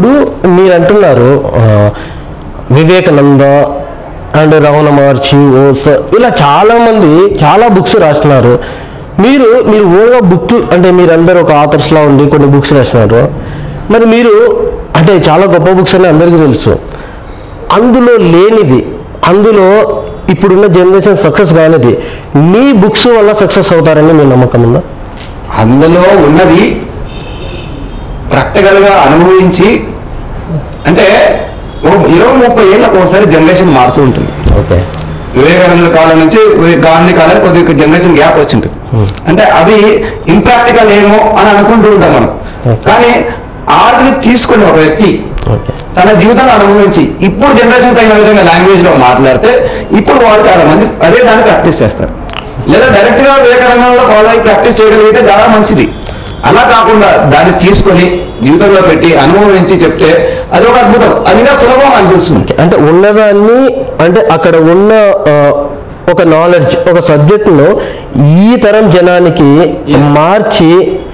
మీరు అంటున్నారు వివేకానంద అండ్ రమణ మహర్షి ఓస్ ఇలా చాలామంది చాలా బుక్స్ రాస్తున్నారు. మీరు ఓన్గా బుక్ అంటే మీరందరూ ఒక ఆథర్స్లా ఉండి కొన్ని బుక్స్ రాసినారు. మరి మీరు అంటే చాలా గొప్ప బుక్స్ అని అందరికీ తెలుసు. అందులో లేనిది, అందులో ఇప్పుడున్న జనరేషన్ సక్సెస్ కానిది మీ బుక్స్ వల్ల సక్సెస్ అవుతారని మీ నమ్మకం ఉందా? అందులో ఉన్నది ప్రాక్టికల్గా అనుభవించి, అంటే 20-30 ఏళ్ళకు ఒకసారి జనరేషన్ మారుతూ ఉంటుంది. ఓకే, వివేకానంద కాలం నుంచి గాంధీ కాలానికి కొద్దిగా జనరేషన్ గ్యాప్ వచ్చి ఉంటుంది. అంటే అవి ఇంప్రాక్టికల్ ఏమో అని అనుకుంటూ ఉంటాం మనం. కానీ ఆర్ట్ని తీసుకుని ఒక వ్యక్తి తన జీవితాన్ని అనుభవించి ఇప్పుడు జనరేషన్ తగిన విధంగా లాంగ్వేజ్లో మాట్లాడితే ఇప్పుడు వాళ్ళు చాలా మంది అదే దాన్ని ప్రాక్టీస్ చేస్తారు. లేదా డైరెక్ట్గా వివేకానందంలో ఫాలో అయ్యి ప్రాక్టీస్ చేయగలిగితే చాలా మంచిది. అలా కాకుండా దాన్ని తీసుకొని జీవితంలో పెట్టి అనుభవించి చెప్తే అది ఒక అద్భుతం, అదిగా సులభం అనిపిస్తుంది. అంటే ఉన్నదాన్ని, అంటే అక్కడ ఉన్న ఒక నాలెడ్జ్, ఒక సబ్జెక్టులో ఈ తరం జనానికి మార్చి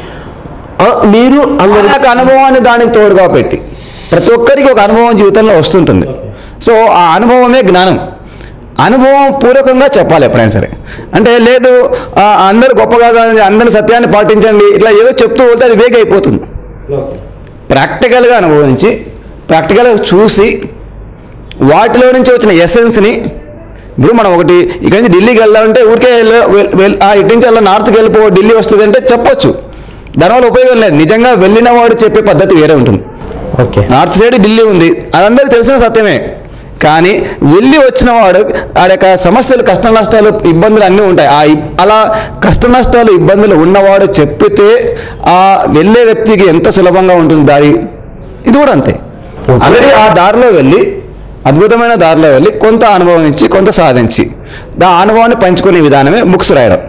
మీరు అందరికి అనుభవాన్ని దానికి తోడుగా పెట్టి, ప్రతి ఒక్కరికి ఒక అనుభవం జీవితంలో వస్తుంటుంది. సో ఆ అనుభవమే జ్ఞానం. అనుభవం పూర్వకంగా చెప్పాలి ఎప్పుడైనా సరే. అంటే లేదు అందరు గొప్పగా అందరి సత్యాన్ని పాటించండి ఇట్లా ఏదో చెప్తూ వెళ్తే అది వేగ్ అయిపోతుంది. ప్రాక్టికల్గా అనుభవించి, ప్రాక్టికల్గా చూసి, వాటిలో నుంచి వచ్చిన ఎసెన్స్ని, ఇప్పుడు మనం ఒకటి ఇక్కడి నుంచి ఢిల్లీకి వెళ్దామంటే ఊరికే ఇటు నుంచి వెళ్ళా నార్త్కి వెళ్ళిపో ఢిల్లీ వస్తుంది అంటే చెప్పొచ్చు, దానివల్ల ఉపయోగం లేదు. నిజంగా వెళ్ళిన వాడు చెప్పే పద్ధతి వేరే ఉంటుంది. ఓకే, నార్త్ సైడ్ ఢిల్లీ ఉంది, అదందరికీ తెలిసిన సత్యమే. కానీ వెళ్ళి వచ్చిన వాడు ఆ యొక్క సమస్యలు, కష్ట నష్టాలు, ఇబ్బందులు అన్నీ ఉంటాయి. అలా కష్ట నష్టాలు, ఇబ్బందులు ఉన్నవాడు చెప్పితే ఆ వెళ్ళే వ్యక్తికి ఎంత సులభంగా ఉంటుంది దారి. ఇది కూడా అంతే. ఆల్రెడీ ఆ దారిలో వెళ్ళి, అద్భుతమైన దారిలో వెళ్ళి కొంత అనుభవించి, కొంత సాధించి ఆ అనుభవాన్ని పంచుకునే విధానమే బుక్స్ రాయడం.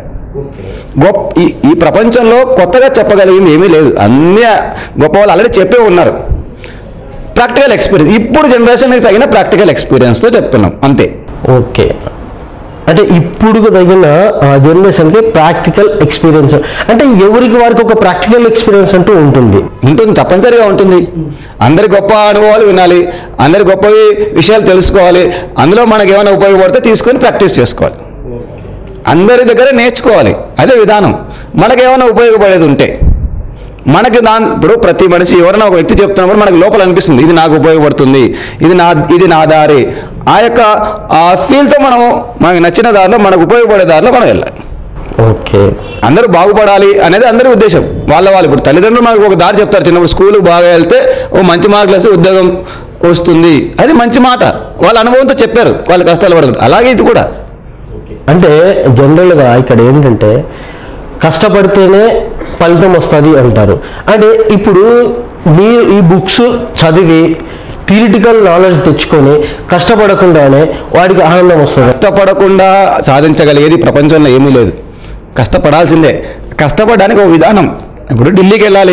ఈ ప్రపంచంలో కొత్తగా చెప్పగలిగింది ఏమీ లేదు. అన్ని గొప్ప వాళ్ళు ఆల్రెడీ చెప్పే ఉన్నారు. ప్రాక్టికల్ ఎక్స్పీరియన్స్, ఇప్పుడు జనరేషన్కి తగిన ప్రాక్టికల్ ఎక్స్పీరియన్స్తో చెప్తున్నాం అంతే. ఓకే, అంటే ఇప్పుడు తగిన జనరేషన్కి ప్రాక్టికల్ ఎక్స్పీరియన్స్ అంటే ఎవరికి వారికి ఒక ప్రాక్టికల్ ఎక్స్పీరియన్స్ అంటూ ఉంటుంది, తప్పనిసరిగా ఉంటుంది. అందరి గొప్ప అనుభవాలు వినాలి, అందరి గొప్ప విషయాలు తెలుసుకోవాలి, అందులో మనకు ఏమైనా ఉపయోగపడితే తీసుకొని ప్రాక్టీస్ చేసుకోవాలి. అందరి దగ్గర నేర్చుకోవాలి, అదే విధానం. మనకేమైనా ఉపయోగపడేది ఉంటే మనకి ఇప్పుడు ప్రతి మనిషి ఎవరైనా ఒక వ్యక్తి చెప్తున్నప్పుడు మనకి లోపల అనిపిస్తుంది ఇది నాకు ఉపయోగపడుతుంది, ఇది నా దారి. ఆ యొక్క ఫీల్తో మనకు నచ్చిన దారిలో, మనకు ఉపయోగపడే దారిలో మనం వెళ్ళాలి. ఓకే, అందరూ బాగుపడాలి అనేది అందరి ఉద్దేశం. వాళ్ళు ఇప్పుడు తల్లిదండ్రులు మనకు ఒక దారి చెప్తారు, చిన్నప్పుడు స్కూల్కి బాగా వెళ్తే మంచి మార్కులు వేస్తే ఉద్యోగం వస్తుంది, అది మంచి మాట. వాళ్ళ అనుభవంతో చెప్పారు, వాళ్ళు కష్టాలు పడుతుంది. అలాగే ఇది కూడా. అంటే జనరల్గా ఇక్కడ ఏంటంటే కష్టపడితేనే ఫలితం వస్తుంది అంటారు. అంటే ఇప్పుడు మీరు ఈ బుక్స్ చదివి థియరిటికల్ నాలెడ్జ్ తెచ్చుకొని కష్టపడకుండానే వాడికి ఆనందం వస్తుంది. కష్టపడకుండా సాధించగలిగేది ప్రపంచంలో ఏమీ లేదు, కష్టపడాల్సిందే. కష్టపడడానికి ఒక విధానం. ఇప్పుడు ఢిల్లీకి వెళ్ళాలి,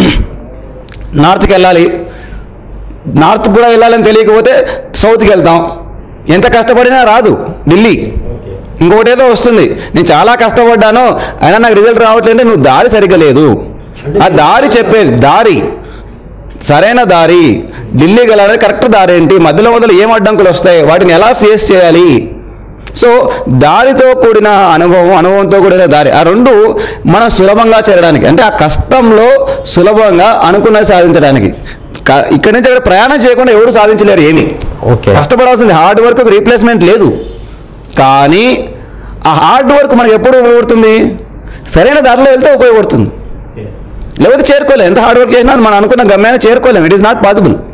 నార్త్కి వెళ్ళాలి, నార్త్ కూడా వెళ్ళాలని తెలియకపోతే సౌత్కి వెళ్తాం. ఎంత కష్టపడినా రాదు ఢిల్లీ. ఇంకోటేదో వస్తుంది, నేను చాలా కష్టపడ్డాను అయినా నాకు రిజల్ట్ రావట్లేదంటే నువ్వు దారి సరిగ్గా లేదు. ఆ దారి చెప్పేది, దారి సరైన దారి, ఢిల్లీకి వెళ్ళాలని కరెక్ట్ దారి ఏంటి, మధ్యలో ఏం అడ్డంకులు వస్తాయి, వాటిని ఎలా ఫేస్ చేయాలి. సో దారితో కూడిన అనుభవంతో కూడిన దారి, ఆ రెండు మనం సులభంగా చేరడానికి, అంటే ఆ కష్టంలో సులభంగా అనుకున్నది సాధించడానికి. ఇక్కడి నుంచి అక్కడ ప్రయాణం చేయకుండా ఎవరు సాధించలేరు ఏమి. కష్టపడాల్సింది, హార్డ్ వర్క్ రీప్లేస్మెంట్ లేదు. కానీ ఆ హార్డ్ వర్క్ మనకు ఎప్పుడు ఉపయోగపడుతుంది, సరైన దారిలో వెళ్తే ఉపయోగపడుతుంది. లేకపోతే చేరుకోలేము. ఎంత హార్డ్ వర్క్ చేసినా మనం అనుకున్న గమ్యాన్ని చేరుకోలేము. It is not possible.